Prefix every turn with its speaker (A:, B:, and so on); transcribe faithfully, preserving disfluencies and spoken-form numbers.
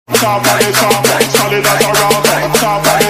A: Top of the top, solid as a rock. Top of the